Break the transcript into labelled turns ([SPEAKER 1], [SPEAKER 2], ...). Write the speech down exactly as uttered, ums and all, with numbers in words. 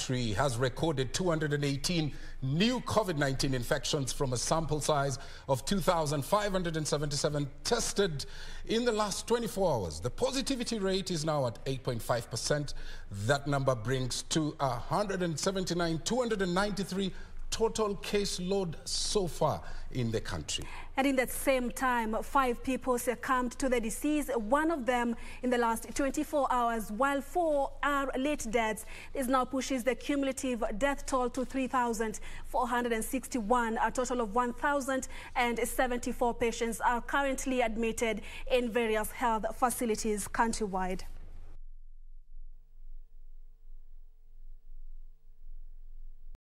[SPEAKER 1] country has recorded two hundred eighteen new COVID nineteen infections from a sample size of two thousand five hundred seventy-seven tested in the last twenty-four hours. The positivity rate is now at eight point five percent. That number brings to one hundred seventy-nine, two hundred ninety-three total caseload so far in the country.
[SPEAKER 2] And in that same time, five people succumbed to the disease, one of them in the last twenty-four hours, while four are late deaths. This now pushes the cumulative death toll to three thousand four hundred sixty-one. A total of one thousand seventy-four patients are currently admitted in various health facilities countrywide.